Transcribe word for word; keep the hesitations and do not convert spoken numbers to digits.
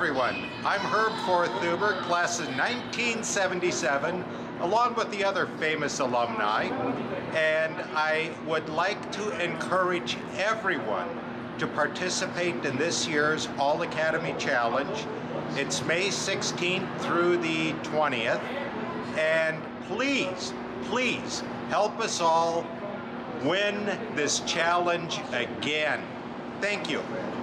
everyone. I'm Herb Forthuber, class of nineteen seventy-seven, along with the other famous alumni, and I would like to encourage everyone to participate in this year's All Academy Challenge. It's May sixteenth through the twentieth, and please, please help us all win this challenge again. Thank you.